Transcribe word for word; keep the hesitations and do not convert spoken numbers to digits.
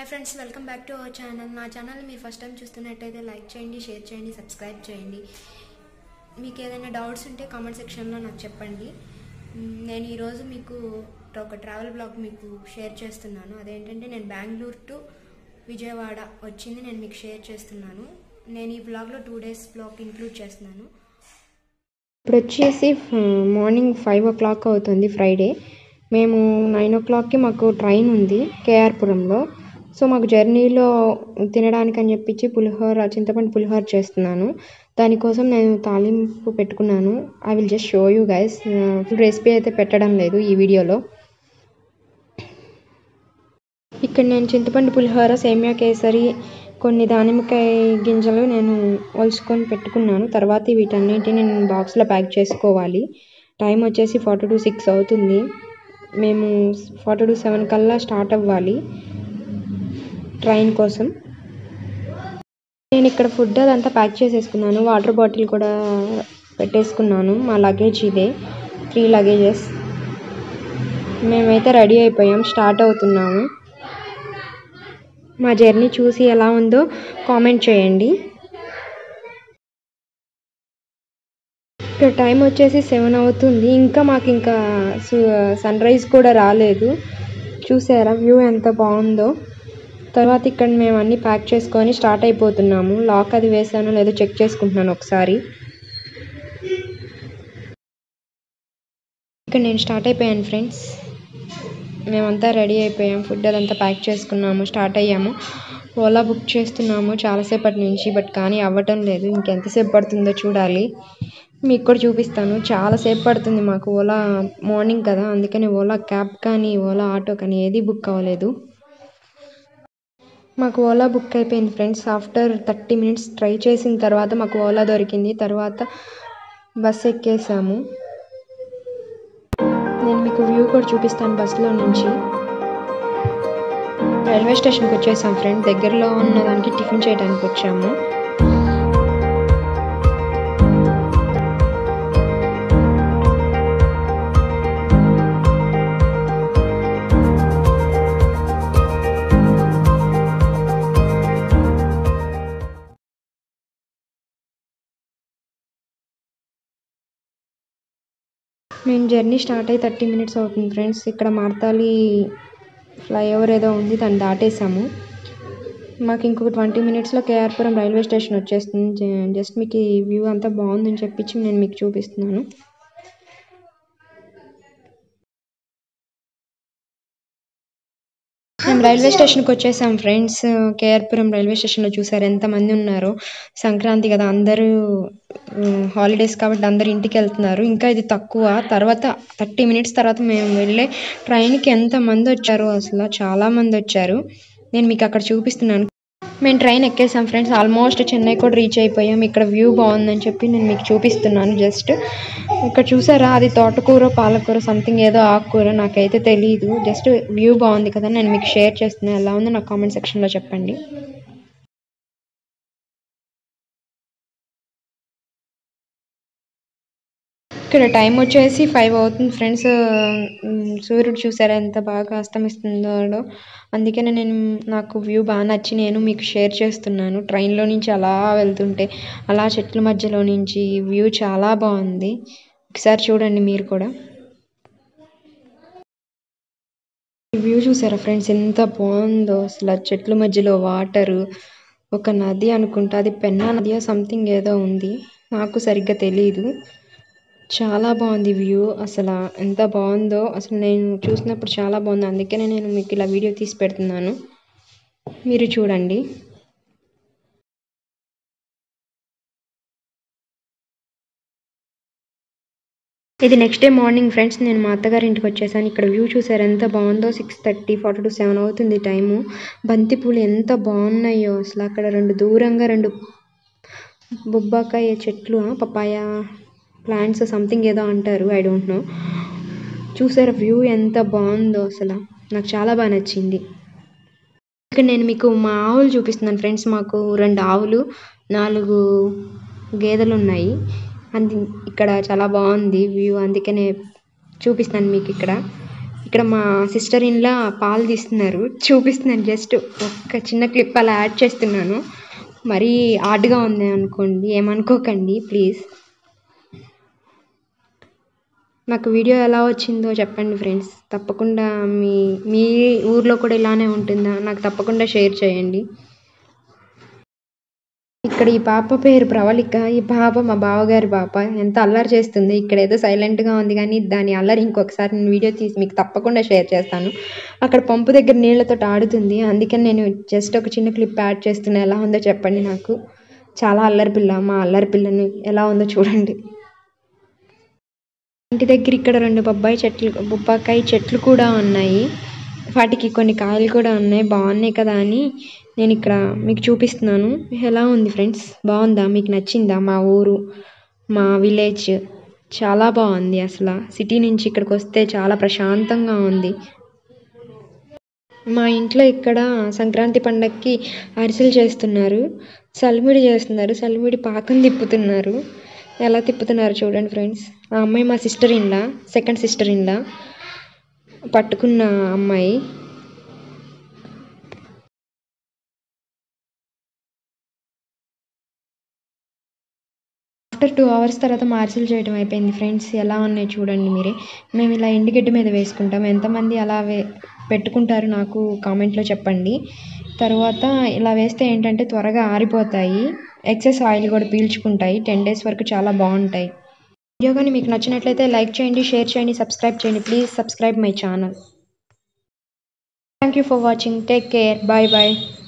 Hi friends, welcome back to our channel. నా channel మీరు first time చూస్తున్నట్టయితే like చేయండి, షేర్ చేయండి, సబ్స్క్రైబ్ చేయండి. మీకు ఏదైనా డౌట్స్ ఉంటే కామెంట్ సెక్షన్లో నాకు చెప్పండి. నేను ఈరోజు మీకు ఒక ట్రావెల్ బ్లాగ్ మీకు షేర్ చేస్తున్నాను. అదేంటంటే నేను బెంగళూరు టు విజయవాడ వచ్చింది నేను మీకు షేర్ చేస్తున్నాను. నేను ఈ బ్లాగ్లో టూ డేస్ బ్లాగ్ ఇంక్లూడ్ చేస్తున్నాను. ఇప్పుడు వచ్చేసి మార్నింగ్ ఫైవ్ ఓ క్లాక్ అవుతుంది ఫ్రైడే. మేము నైన్ ఓ క్లాక్కి మాకు ట్రైన్ ఉంది కేఆర్పురంలో. సో మాకు జర్నీలో తినడానికి అని చెప్పించి పులిహోర చింతపండు పులిహోర చేస్తున్నాను. దానికోసం నేను తాలింపు పెట్టుకున్నాను. I will just show you guys. Full recipe అయితే పెట్టడం లేదు ఈ వీడియోలో. ఇక్కడ నేను చింతపండు పులిహోర, సేమియా కేసరి, కొన్ని దానిమ్మకాయ గింజలు నేను ఒలుచుకొని పెట్టుకున్నాను. తర్వాత వీటన్నిటిని నేను బాక్స్లో ప్యాక్ చేసుకోవాలి. టైం వచ్చేసి ఫార్టీ టు సిక్స్ అవుతుంది. మేము ఫార్టీ టు సెవెన్ కల్లా స్టార్ట్ అవ్వాలి ట్రైన్ కోసం. నేను ఇక్కడ ఫుడ్ అదంతా ప్యాక్ చేసేసుకున్నాను. వాటర్ బాటిల్ కూడా పెట్టేసుకున్నాను. మా లగేజ్ ఇదే, త్రీ లగేజెస్. మేమైతే రెడీ అయిపోయాం, స్టార్ట్ అవుతున్నాము. మా జర్నీ చూసి ఎలా ఉందో కామెంట్ చేయండి. ఇక్కడ టైం వచ్చేసి సెవెన్ అవుతుంది. ఇంకా మాకు ఇంకా సన్ రైజ్ కూడా రాలేదు. చూసారా వ్యూ ఎంత బాగుందో. తర్వాత ఇక్కడ మేము అన్నీ ప్యాక్ చేసుకొని స్టార్ట్ అయిపోతున్నాము. లాక్ అది వేసానో లేదో చెక్ చేసుకుంటున్నాను ఒకసారి. ఇక్కడ నేను స్టార్ట్ అయిపోయాను ఫ్రెండ్స్. మేమంతా రెడీ అయిపోయాం, ఫుడ్ అదంతా ప్యాక్ చేసుకున్నాము, స్టార్ట్ అయ్యాము. ఓలా బుక్ చేస్తున్నాము చాలాసేపటి నుంచి, బట్ కానీ అవ్వటం లేదు. ఇంకెంతసేపు పడుతుందో చూడాలి. మీకు కూడా చూపిస్తాను. చాలాసేపు పడుతుంది మాకు. ఓలా మార్నింగ్ కదా, అందుకని ఓలా క్యాబ్ కానీ ఓలా ఆటో కానీ ఏది బుక్ అవ్వలేదు. మాకు ఓలా బుక్ అయిపోయింది friends. After thirty minutes try చేసిన తర్వాత మాకు ఓలా దొరికింది. తర్వాత బస్ ఎక్కేసాము. నేను మీకు వ్యూ కూడా చూపిస్తాను బస్సులో నుంచి. రైల్వే స్టేషన్కి వచ్చేసాం ఫ్రెండ్. దగ్గరలో ఉన్న దానికి టిఫిన్ చేయడానికి వచ్చాము. మేము జర్నీ స్టార్ట్ అయ్యి థర్టీ మినిట్స్ అవుతుంది ఫ్రెండ్స్. ఇక్కడ మార్తాలి ఫ్లైఓవర్ ఏదో ఉంది, దాన్ని దాటేసాము. మాకు ఇంకొక ట్వంటీ మినిట్స్లో కేఆర్పురం రైల్వే స్టేషన్ వచ్చేస్తుంది. జస్ట్ మీకు ఈ వ్యూ అంతా బాగుందని చెప్పించి నేను మీకు చూపిస్తున్నాను. మేము రైల్వే స్టేషన్కి వచ్చేసాం ఫ్రెండ్స్. కేఆర్పురం రైల్వే స్టేషన్లో చూసారు ఎంతమంది ఉన్నారో. సంక్రాంతి కదా, అందరూ హాలిడేస్ కాబట్టి అందరు ఇంటికి వెళ్తున్నారు. ఇంకా ఇది తక్కువ. తర్వాత థర్టీ మినిట్స్ తర్వాత మేము వెళ్ళే ట్రైన్కి ఎంతమంది వచ్చారో, అసలు చాలామంది వచ్చారు. నేను మీకు అక్కడ చూపిస్తున్నాను. మేము ట్రైన్ ఎక్కేసాం ఫ్రెండ్స్. ఆల్మోస్ట్ చెన్నై కూడా రీచ్ అయిపోయాం. ఇక్కడ వ్యూ బాగుందని చెప్పి నేను మీకు చూపిస్తున్నాను. జస్ట్ ఇక్కడ చూసారా, అది తోటకూర పాలకూర సంథింగ్ ఏదో ఆకుకూర, నాకైతే తెలియదు. జస్ట్ వ్యూ బాగుంది కదా, నేను మీకు షేర్ చేస్తున్నాను. ఎలా ఉందో నాకు కామెంట్ సెక్షన్లో చెప్పండి. ఇక్కడ టైం వచ్చేసి ఫైవ్ అవుతుంది ఫ్రెండ్స్. సూర్యుడు చూసారా ఎంత బాగా అస్తమిస్తుందో. అందుకనే నేను నాకు వ్యూ బాగా నచ్చి నేను మీకు షేర్ చేస్తున్నాను. ట్రైన్లో నుంచి అలా వెళ్తుంటే అలా చెట్ల మధ్యలో నుంచి వ్యూ చాలా బాగుంది. ఒకసారి చూడండి మీరు కూడా. వ్యూ చూసారా ఫ్రెండ్స్ ఎంత బాగుందో. అసలు చెట్ల మధ్యలో వాటరు, ఒక నది అనుకుంటా, అది పెన్నా నది సంథింగ్ ఏదో ఉంది, నాకు సరిగ్గా తెలియదు. చాలా బాగుంది వ్యూ. అసలు ఎంత బాగుందో, అసలు నేను చూసినప్పుడు చాలా బాగుంది. అందుకనే నేను మీకు ఇలా వీడియో తీసి పెడుతున్నాను, మీరు చూడండి. ఇది నెక్స్ట్ డే మార్నింగ్ ఫ్రెండ్స్. నేను మా అత్తగారి ఇంటికి వచ్చేసాను. ఇక్కడ వ్యూ చూసారు ఎంత బాగుందో. Six thirty forty to seven అవుతుంది టైము. బంతిపూలు ఎంత బాగున్నాయో అసలు. అక్కడ రెండు దూరంగా రెండు బొబ్బాకాయ చెట్లు, పపాయ ప్లాంట్స్ సంథింగ్ ఏదో అంటారు, ఐ డోంట్ నో. చూసారా వ్యూ ఎంత బాగుందో. అసలు నాకు చాలా బాగా నచ్చింది. ఇక్కడ నేను మీకు మా ఆవులు చూపిస్తున్నాను ఫ్రెండ్స్. మాకు రెండు ఆవులు, నాలుగు గేదెలు ఉన్నాయి. అంది ఇక్కడ చాలా బాగుంది వ్యూ, అందుకనే చూపిస్తాను మీకు. ఇక్కడ ఇక్కడ మా సిస్టర్ ఇన్లా పాలు తీస్తున్నారు, చూపిస్తున్నాను. జస్ట్ ఒక్క చిన్న క్లిప్ అలా యాడ్ చేస్తున్నాను. మరీ ఆర్డ్గా ఉంది అనుకోండి, ఏమనుకోకండి ప్లీజ్. నాకు వీడియో ఎలా వచ్చిందో చెప్పండి ఫ్రెండ్స్. తప్పకుండా మీ మీ ఊర్లో కూడా ఇలానే ఉంటుందా నాకు తప్పకుండా షేర్ చేయండి. ఇక్కడ ఈ పాప పేరు ప్రవళిక. ఈ పాప మా బావగారి పాప. ఎంత అల్లరి చేస్తుంది. ఇక్కడ ఏదో సైలెంట్గా ఉంది, కానీ దాని అల్లరి ఇంకొకసారి నేను వీడియో తీసి మీకు తప్పకుండా షేర్ చేస్తాను. అక్కడ పంపు దగ్గర నీళ్ళతో ఆడుతుంది, అందుకని నేను జస్ట్ ఒక చిన్న క్లిప్ యాడ్ చేస్తున్నా. ఎలా ఉందో చెప్పండి నాకు. చాలా అల్లరి పిల్ల. మా అల్లరి పిల్లని ఎలా ఉందో చూడండి. ఇంటి దగ్గర ఇక్కడ రెండు బొబ్బాయి చెట్లు బొబ్బాకాయ చెట్లు కూడా ఉన్నాయి. వాటికి కొన్ని కాయలు కూడా ఉన్నాయి. బాగున్నాయి కదా అని నేను ఇక్కడ మీకు చూపిస్తున్నాను. ఎలా ఉంది ఫ్రెండ్స్, బాగుందా? మీకు నచ్చిందా? మా ఊరు, మా విలేజ్ చాలా బాగుంది. అసలు సిటీ నుంచి ఇక్కడికి వస్తే చాలా ప్రశాంతంగా ఉంది. మా ఇంట్లో ఇక్కడ సంక్రాంతి పండగకి అరిసెలు చేస్తున్నారు, సలిమిడి చేస్తున్నారు. సలిమిడి పాకం తిప్పుతున్నారు. ఎలా తిప్పుతున్నారు చూడండి ఫ్రెండ్స్. ఆ అమ్మాయి మా sister in law, second sister in law, పట్టుకున్న అమ్మాయి. ఆఫ్టర్ టూ అవర్స్ తర్వాత మార్చిల్ చేయడం అయిపోయింది ఫ్రెండ్స్. ఎలా ఉన్నాయి చూడండి మీరే. మేము ఇలా ఎండుగడ్డి మీద వేసుకుంటాం. ఎంతమంది అలా వే పెట్టుకుంటారు నాకు కామెంట్లో చెప్పండి. తర్వాత ఇలా వేస్తే ఏంటంటే త్వరగా ఆరిపోతాయి, ఎక్సెస్ ఆయిల్ కూడా పీల్చుకుంటాయి. టెన్ డేస్ వరకు చాలా బాగుంటాయి. వీడియో కానీ మీకు నచ్చినట్లయితే లైక్ చేయండి, షేర్ చేయండి, సబ్స్క్రైబ్ చేయండి. Please subscribe my channel. Thank you for watching. Take care. Bye bye.